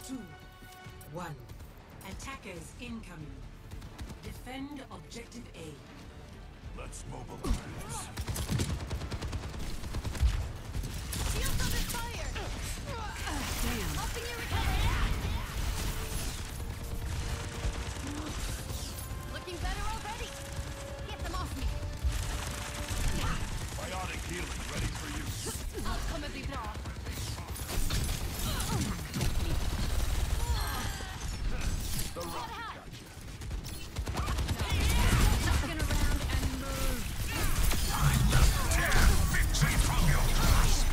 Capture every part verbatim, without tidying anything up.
two, one. Attackers incoming. Defend objective A. Let's mobilize. Shields under fire! Damn. Helping you recover! Looking better already! Get them off me! Biotic healing ready for use. I'll come every draw! The rocket got you. Knocking around and move! I'm the damn victory from your grasp.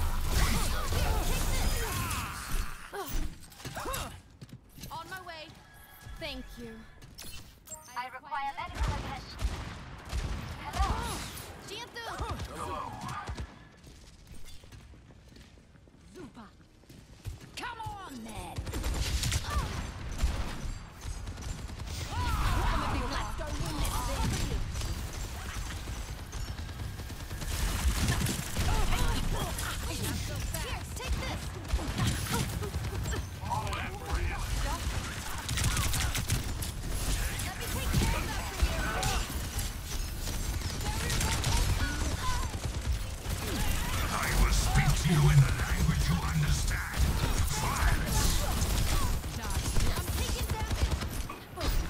On my way. Thank you. I require medical attention. Hello? Jiantu! Hello. Zupa! Come on, man! Let's go win this thing! Here, take this! All in for healing. Let me take care of that for you! I will speak to you in the language you understand. Violence. I'm taking damage!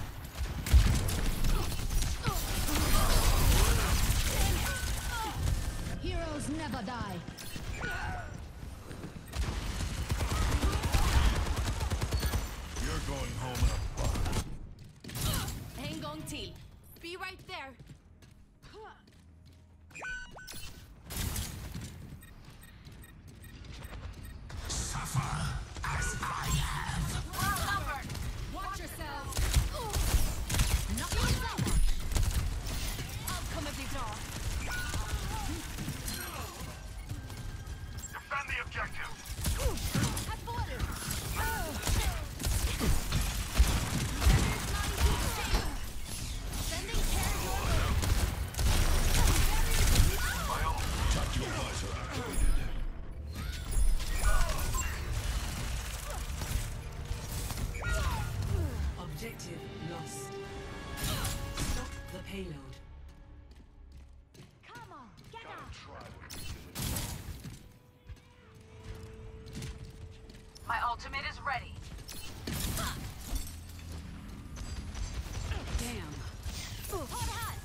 Heroes never die. You're going home in a bus. Hang on till. Be right there. Suffer as I have. Watch yourselves. Not yourself. I'll come if you draw. Defend the objective. At border. Sending care your way. My own touch your visor activated. Objective lost. Stop the payload. Come on, get Gotta up. try. My ultimate is ready. Damn. Hot hot.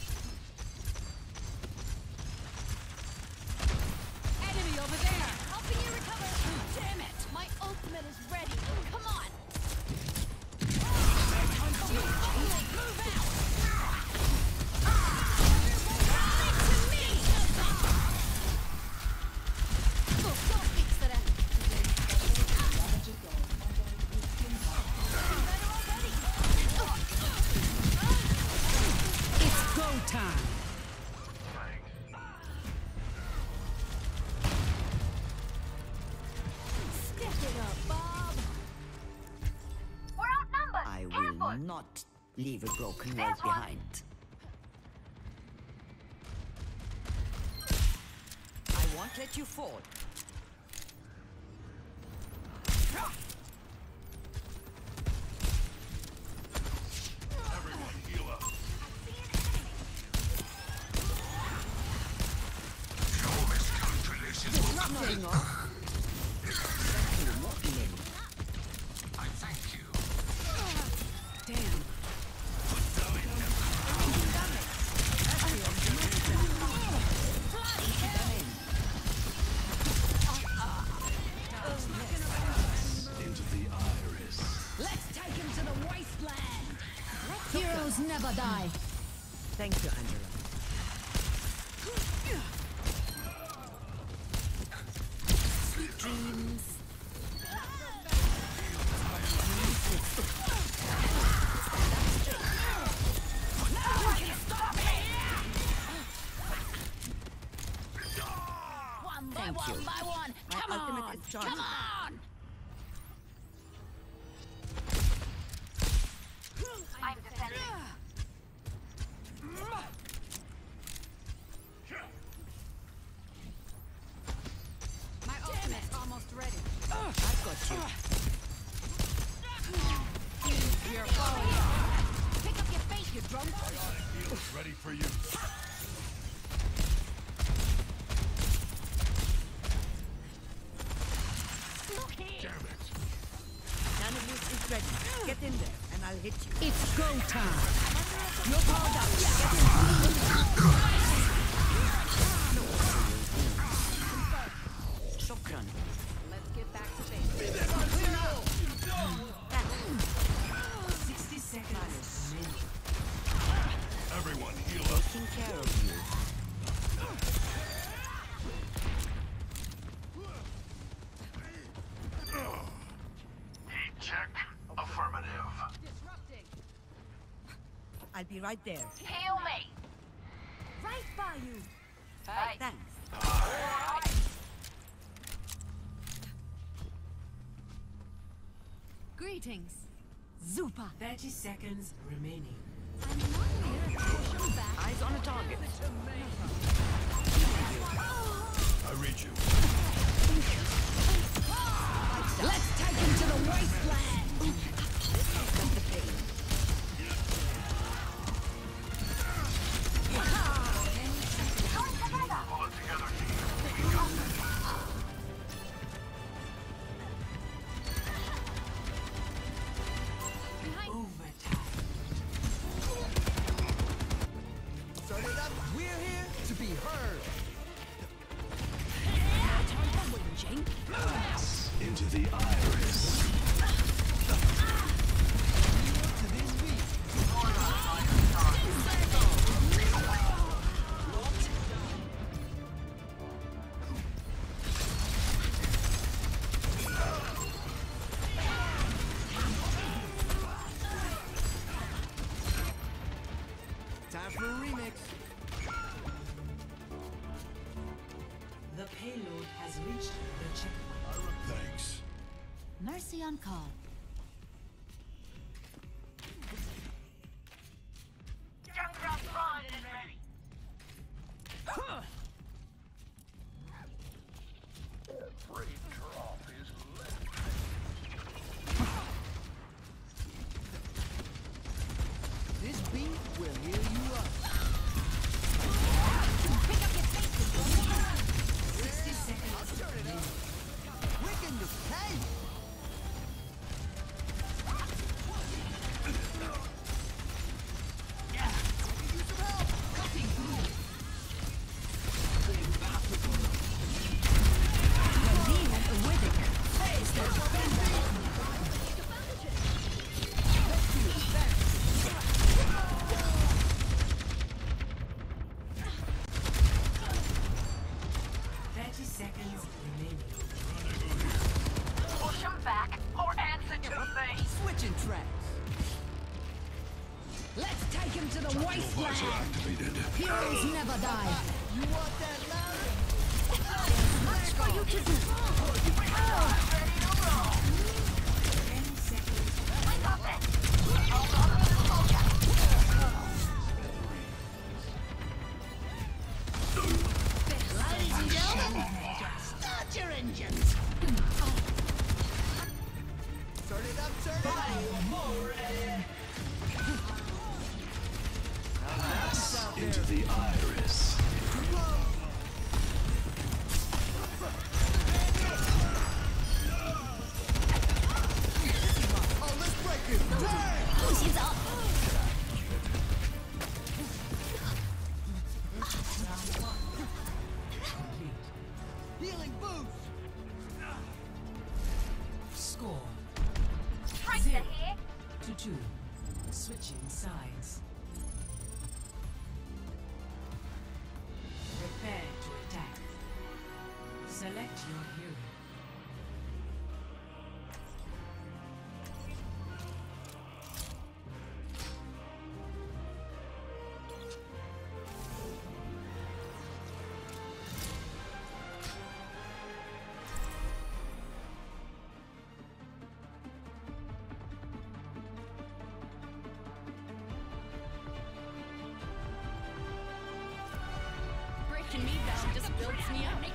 Enemy over there. Helping you recover. Damn it. My ultimate is ready. Come on. Move out. To me. Don't fix that. Better already. It's go time. Step it up, Bob. We're outnumbered. I Careful. will not leave a broken world behind. I won't let you fall. Everyone heal up. Your miscalculations will not Nothing off. Exactly what we need. I thank you. Damn. Into the iris. Let's take him to the wasteland. Heroes never die. Thank you, Angela. Sweet dreams. One by Thank one you. by one. My Come ultimate on. is charged. Come on. I'm defending. My ultimate's almost ready. I've got you. Ready for you. Damn it. Nanoboot is ready. Get in there, and I'll hit you. It's go time. You're powered up. Get in. Shokran. Let's get back to basics. sixty seconds. Everyone heal up. Taking care of you. Check. Affirmative. Disrupting. I'll be right there. Heal me. Right by you. Hey. Thanks. Greetings. Zupa. thirty seconds remaining. I'm not here to push him back. Eyes on a target. I read you. Let's take him to the wasteland. Cut the pain. Pull it together, team. Overtime. Start it up. We're here to be heard. Into the iris. To this beat. Time for a remix. The payload has reached the checkpoint. Thanks. Mercy on call. Junkrat Prime is ready. Every drop is lit. This beat will heal you up. sixty seconds remaining. Quick in the paint. thirty seconds remaining. Push him back or answer to the face. Switching tracks. Let's take him to the Visor wasteland. activated. Heroes never die. You want that louder? Much for you to do. Ready to roll. ten seconds. We got this. Hold on to the soldier. Ladies and gentlemen, start your engines. Turn it up, turn it up. Into the iris. Oh, let's break it. Potions up. Healing boost. Score Tracer here. to two. Switching sides. Prepare to attack. Select your hero. Breaking me down just builds me up.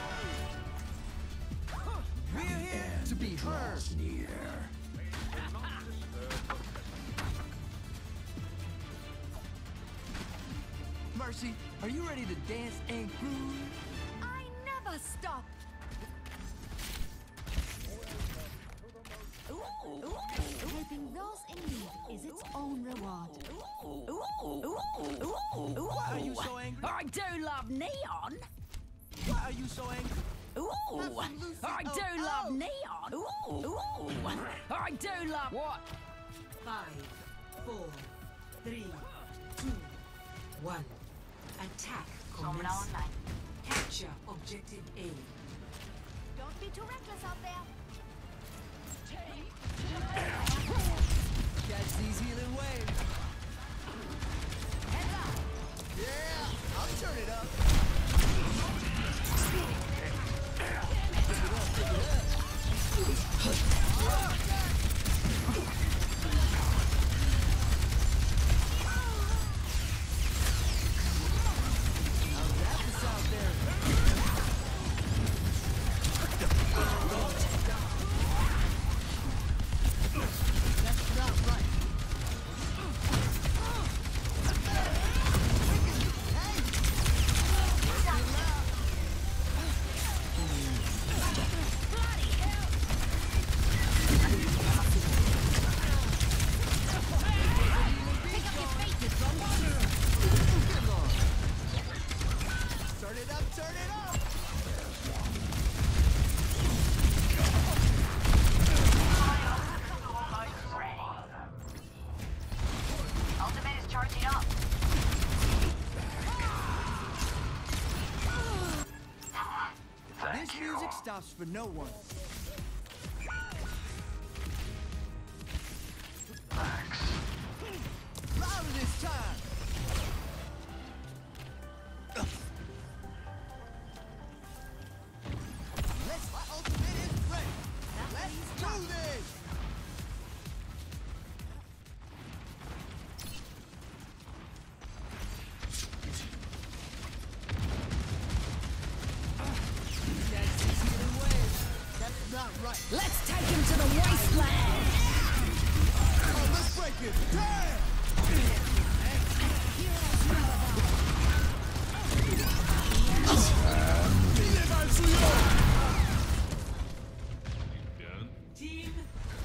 We're here to be heard. Near. Mercy, are you ready to dance and groove? I never stop. Helping those in need is its own reward. Why are you so angry? I do love neon. Why are you so angry? Ooh, Have some Lucy. I do Oh, love oh. neon. Ooh, ooh, I do love what? Five, four, three, two, one. Attack Someone commence. online. Capture objective A. Don't be too reckless out there. Catch these healing waves. Yeah, I'll turn it up. Turn it up, turn it up! Almost ready. Ultimate is charging up. This music stops for no one. Louder this time! Let's my ultimate is ready! Let's do this! Catch these healing waves. That's not right. Let's take him to the wasteland. Oh, let's break it! Damn! Team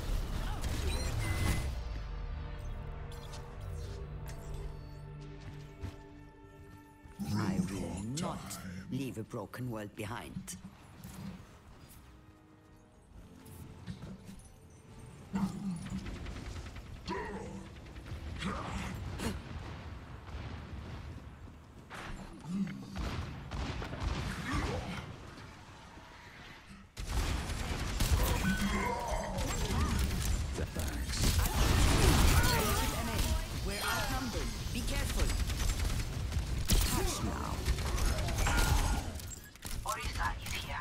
I will not leave a broken world behind. We're outnumbered. Be careful. Hush now. Orisa is here.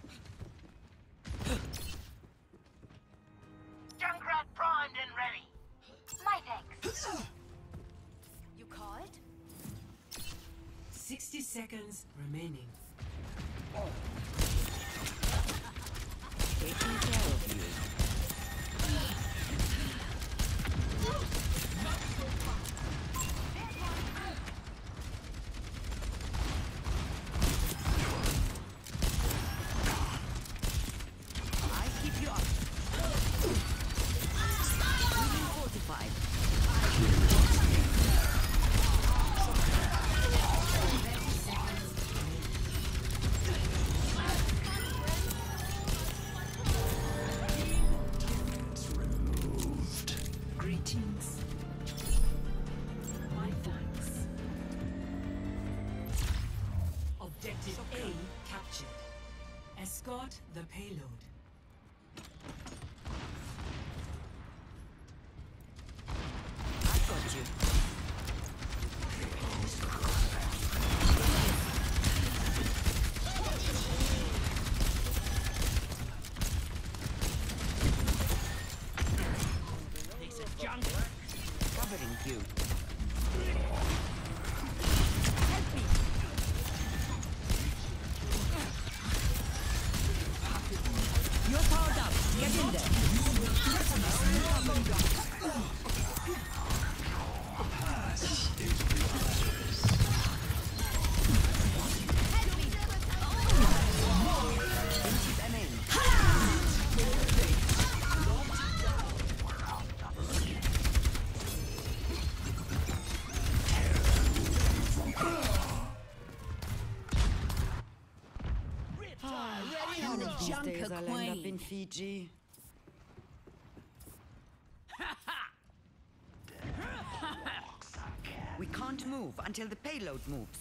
Junkrat primed and ready. My thanks. You call it? sixty seconds remaining. Taking care of you. I keep you up. Moving fortified. Guess the I'll end up in queen. Fiji. We can't move until the payload moves.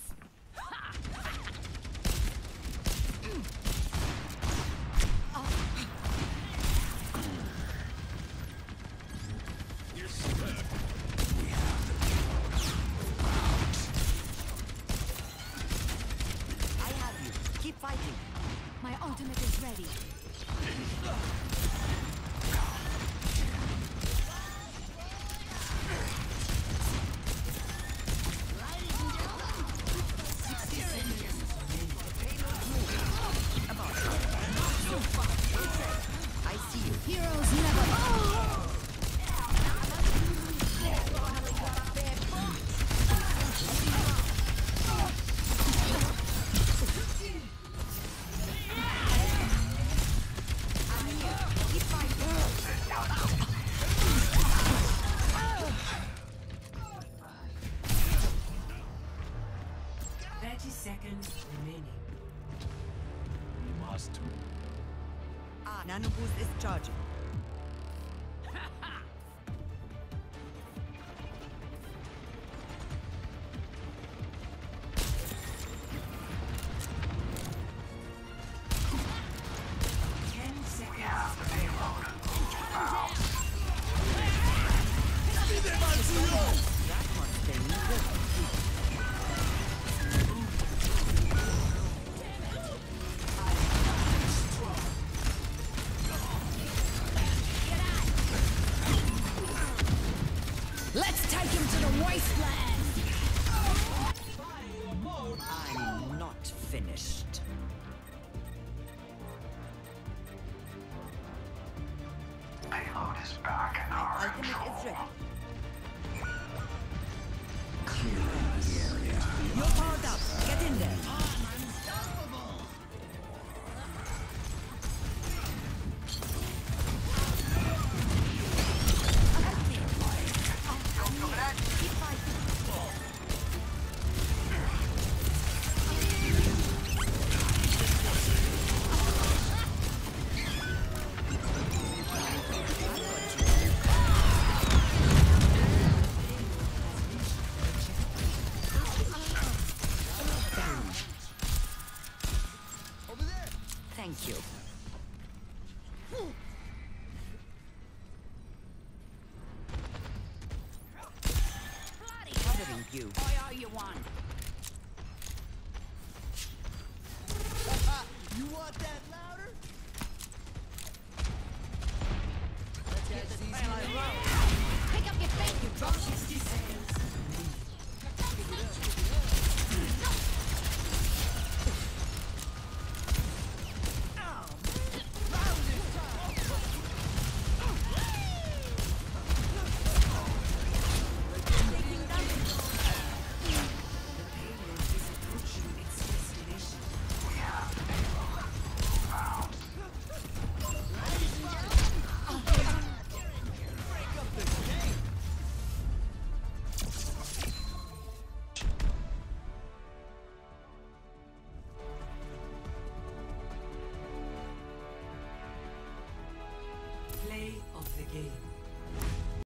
I have you. Keep fighting. My ultimate is ready. I see you. Heroes never die. thirty seconds remaining. Must. Ah, Nano boost is charging. ten seconds. That must be good. Let's take him to the wasteland. I'm not finished. Payload is back in our Ultimate is ready. Clear the area. You're powered up. Get in there. Over there. Thank you. Covering you. Why are you one? You want that louder? Let's get these Pick up your feet, you drunk. sixty seconds. Play of the game.